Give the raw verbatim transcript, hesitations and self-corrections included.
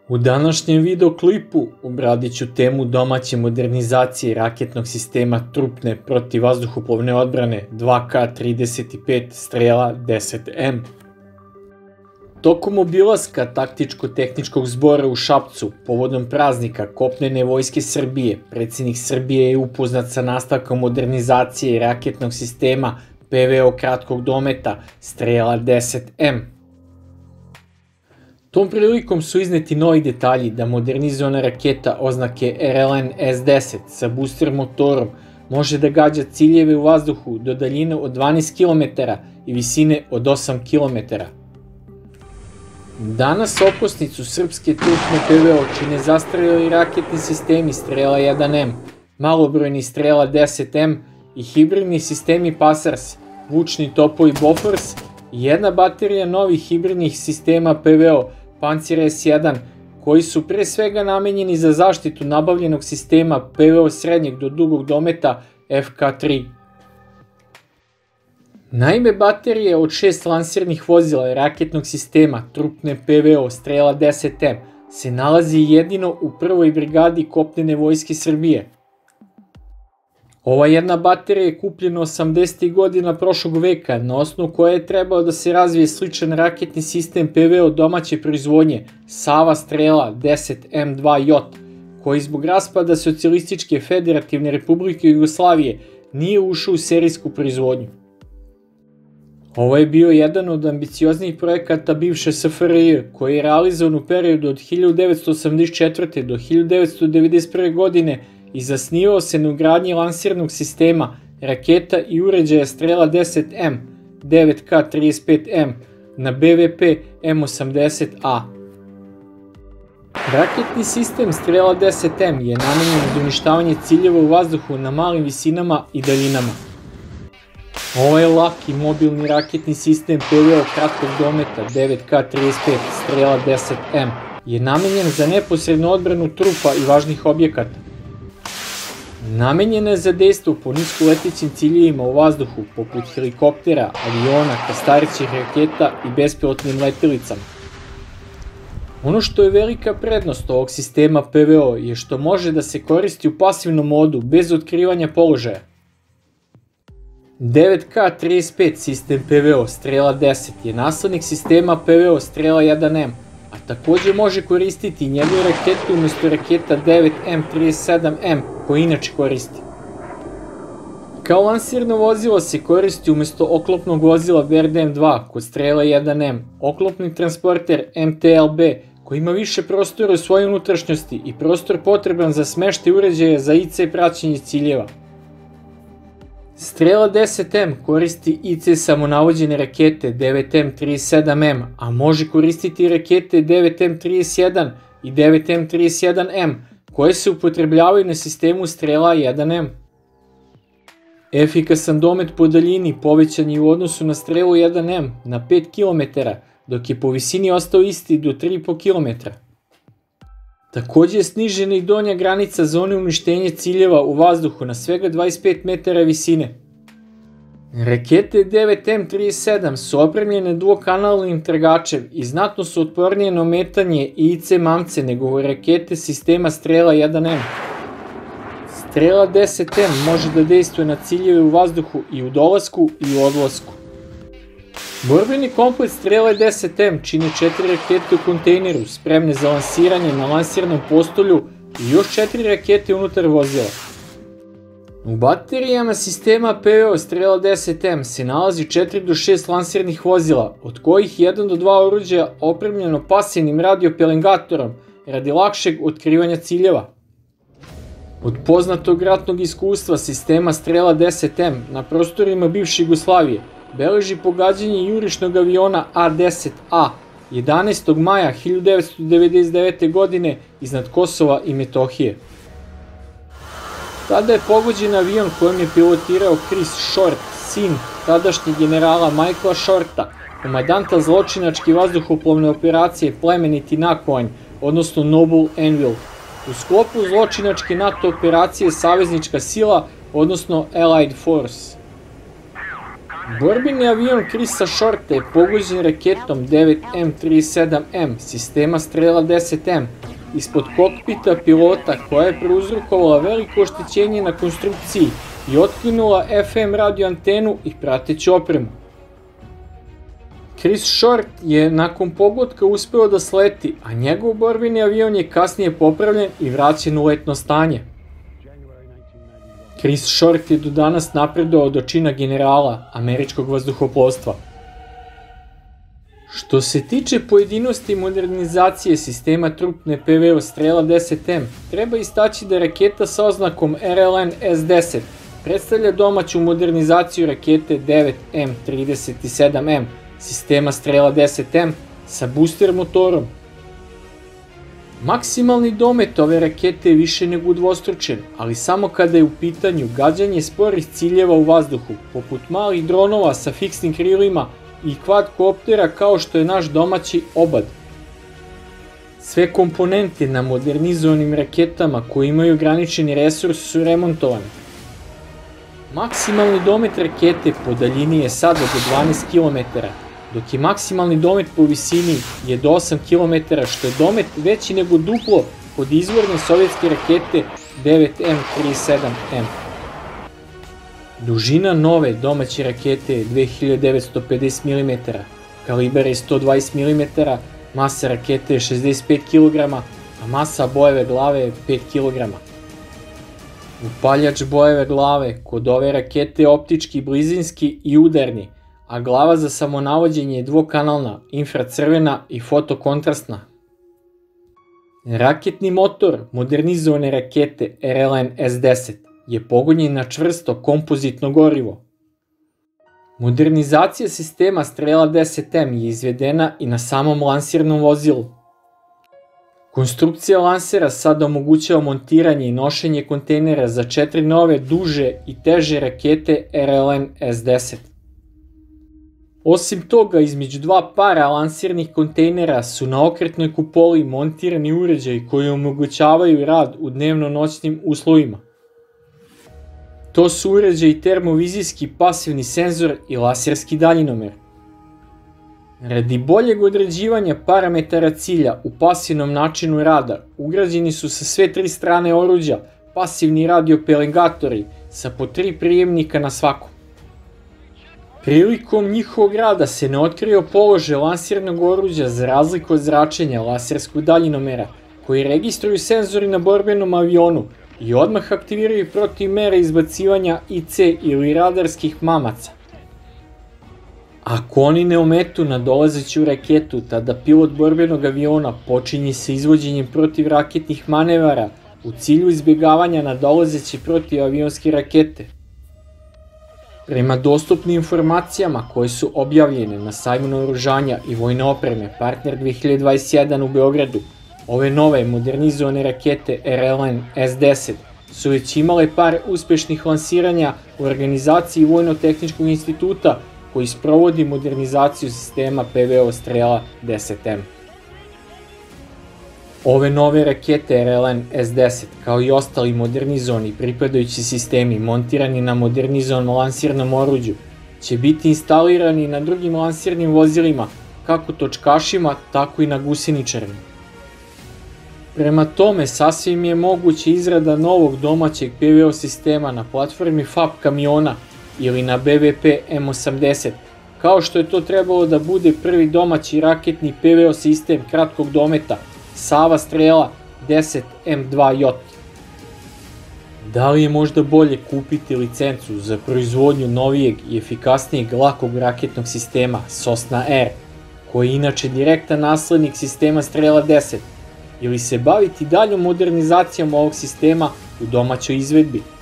U današnjem videoklipu obradit ću temu domaće modernizacije raketnog sistema trupne protivvazduhoplovne odbrane dva K trideset pet Strela deset M. Tokom obilaska taktičko-tehničkog zbora u Šapcu povodom praznika Kopnene vojske Srbije, predsjednik Srbije je upoznat sa nastavkom modernizacije raketnog sistema P V O kratkog dometa Strela deset M. Tom prilikom su izneti novi detalji da modernizovana raketa oznake R L N S deset sa booster motorom može da gađa ciljeve u vazduhu do daljine od dvanaest kilometara i visine od osam kilometara. Danas okosnicu srpske trupne P V O čine zastareli raketni sistemi Strela jedan M, malobrojni Strela deset M i hibridni sistemi Pasars, vučni topovi Bofors i jedna baterija novih hibridnih sistema P V O Pancir S jedan, koji su pre svega namenjeni za zaštitu nabavljenog sistema P V O srednjeg do dugog dometa F K tri. Naime, baterije od šest lansirnih vozila raketnog sistema trupne P V O Strela deset M se nalazi jedino u prvoj brigadi Kopnene vojske Srbije. Ova jedna baterija je kupljena osamdesetih godina prošlog veka, na osnovu koje je trebao da se razvije sličan raketni sistem P V O domaće proizvodnje Sava Strela deset M dva J, koji zbog raspada Socijalističke federativne republike Jugoslavije nije ušao u serijsku proizvodnju. Ovo je bio jedan od ambicioznijih projekata bivše S F R J, koji je realizovan u periodu od hiljadu devetsto osamdeset četvrte. do hiljadu devetsto devedeset prve. godine i zasnivao se na ugradnji lansirnog sistema raketa i uređaja Strela deset M, devet K trideset pet M na B V P M osamdeset A. Raketni sistem Strela deset M je namenjen za uništavanje ciljeva u vazduhu na malim visinama i daljinama. Ovo je lak i mobilni raketni sistem P V O kratkog dometa devet K trideset pet Strela deset M je namenjen za neposrednu odbranu trupa i važnih objekata. Namenjena je za dejstvo po niskoletećim ciljevima u vazduhu poput helikoptera, aviona, krstarećih raketa i bespilotnim letelicama. Ono što je velika prednost ovog sistema P V O je što može da se koristi u pasivnom modu bez otkrivanja položaja. devet K trideset pet sistem P V O Strela deset je naslednik sistema P V O Strela jedan M, a takođe može koristiti njegove rakete umesto raketa devet M trideset sedam M koje inače koristi. Kao lansirno vozilo se koristi umesto oklopnog vozila Verde M dva kod Strela jedan M, oklopni transporter M T L B koji ima više prostora u svojoj unutrašnjosti i prostor potreban za smeštaj uređaja za I C praćenje ciljeva. Strela deset M koristi I C samonavođene rakete devet M trideset sedam M, a može koristiti rakete devet M trideset jedan i devet M trideset jedan M, koje se upotrebljavaju na sistemu Strela jedan M. Efikasan domet po daljini povećan je u odnosu na Strelu jedan M na pet kilometara, dok je po visini ostao isti do tri i po kilometra. Takođe je snižena i donja granica zone uništenja ciljeva u vazduhu na svega dvadeset pet metara visine. Rakete devet M trideset sedam su opremljene duokanalnim tragačem i znatno su otpornije na ometanje i I C mamce nego rakete sistema Strela jedan M. Strela deset M može da dejstvuje na ciljeve u vazduhu i u dolasku i u odlasku. Borbeni komplet Strele deset M čine četiri rakete u kontejneru spremne za lansiranje na lansirnom postolju i još četiri rakete unutar vozila. U baterijama sistema P V O Strela deset M se nalazi četiri do šest lansirnih vozila, od kojih jedan do dva oruđaja opremljeno pasivnim radiopelengatorom radi lakšeg otkrivanja ciljeva. Od poznatog ratnog iskustva sistema Strela deset M na prostorima bivše Jugoslavije beleži pogađanje jurišnog aviona A deset A jedanaestog maja hiljadu devetsto devedeset devete. godine iznad Kosova i Metohije. Tada je pogođen avion kojem je pilotirao Chris Short, sin tadašnjeg generala Michaela Shorta, komandanta zločinačke vazduhoplovne operacije Plemeniti Nakovanj, odnosno Noble Anvil, u sklopu zločinačke NATO operacije Saveznička sila, odnosno Allied Force. Borbeni avion Chrisa Shorta je pogođen raketom devet M trideset sedam M sistema Strela deset M ispod kokpita pilota koja je prouzrokovala veliko oštećenje na konstrukciji i otklinula F M radio antenu i prateću opremu. Chris Short je nakon pogotka uspeo da sleti, a njegov borbeni avion je kasnije popravljen i vraćen u letno stanje. Chris Short je do danas napredovao do čina generala američkog vazduhoplovstva. Što se tiče pojedinosti modernizacije sistema trupne P V O Strela deset M, treba istaći da raketa sa oznakom R L N S deset predstavlja domaću modernizaciju rakete devet M trideset sedam M sistema Strela deset M sa booster motorom. Maksimalni domet ove rakete je više nego udvostručen, ali samo kada je u pitanju gađanje sporih ciljeva u vazduhu, poput malih dronova sa fiksnim krilima i kvadkoptera kao što je naš domaći Obad. Sve komponente na modernizovanim raketama koji imaju ograničeni resurs su remontovane. Maksimalni domet rakete po daljini je sada do dvanaest kilometara, dok je maksimalni domet po visini je do osam kilometara, što je domet veći nego duplo od izvorne sovjetske rakete devet M trideset sedam M. Dužina nove domaće rakete je dve hiljade devetsto pedeset milimetara, kalibar je sto dvadeset milimetara, masa rakete je šezdeset pet kilograma, a masa bojeve glave je pet kilograma. Upaljač bojeve glave kod ove rakete je optički, blizinski i udarni, a glava za samonavođenje je dvokanalna, infracrvena i fotokontrastna. Raketni motor modernizovane rakete R L N S deset je pogonjen na čvrsto kompozitno gorivo. Modernizacija sistema Strela deset M je izvedena i na samom lansirnom vozilu. Konstrukcija lansera sada omogućava montiranje i nošenje kontejnera za četiri nove duže i teže rakete R L N S deset. Osim toga, između dva para lansirnih kontejnera su na okretnoj kupoli montirani uređaji koji omogućavaju rad u dnevno-noćnim uslovima. To su uređaji termovizijski pasivni senzor i laserski daljinomer. Radi boljeg određivanja parametara cilja u pasivnom načinu rada, ugrađeni su sa sve tri strane oruđa pasivni radiopelengatori sa po tri prijemnika na svakom. Prilikom njihovog rada se ne otkrio položaj lansirnog oruđa za razliku od zračenja laserskog daljinomera, koji registruju senzori na borbenom avionu i odmah aktiviraju protiv mere izbacivanja I C ili radarskih mamaca. Ako oni ne ometu nadolazeću raketu, tada pilot borbenog aviona počinje sa izvođenjem protivraketnih manevara u cilju izbjegavanja nadolazeće protivavionske rakete. Prema dostupnim informacijama koje su objavljene na sajmu naoružanja i vojne opreme Partner dve hiljade dvadeset jedan u Beogradu, ove nove modernizovane rakete R L N S deset su već imale par uspešnih lansiranja u organizaciji Vojno-tehničkog instituta koji sprovodi modernizaciju sistema P V O Strela deset M. Ove nove rakete R L N S deset, kao i ostali modernizovani pripadajući sistemi montirani na modernizovanom lansirnom oruđu, će biti instalirani na drugim lansirnim vozilima, kako točkašima, tako i na guseničarima. Prema tome, sasvim je moguće izrada novog domaćeg P V O sistema na platformi F A P kamiona ili na B V P M osamdeset, kao što je to trebalo da bude prvi domaći raketni P V O sistem kratkog dometa Sava Strela deset M dva J. Da li je možda bolje kupiti licencu za proizvodnju novijeg i efikasnijeg lakog raketnog sistema Sosna R, koji je inače direktan naslednik sistema Strela deset, ili se baviti daljom modernizacijom ovog sistema u domaćoj izvedbi?